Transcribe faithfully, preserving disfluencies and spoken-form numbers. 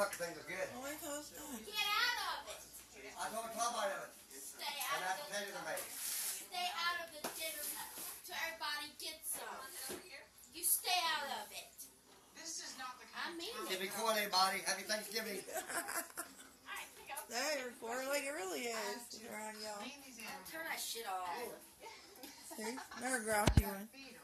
truck thing was good. Oh, I thought it was done. Get out of it. I told Tom out of it. Stay And out that's of potato the tomato. Stay out of the dinner so everybody gets some. You stay out of it. This is not the I kind mean of Give me corn, everybody. Happy Thanksgiving. There, you're recording like it really is. You're on, y'all. Clean these animals. Turn that shit off. See? Another grouchy one. Feed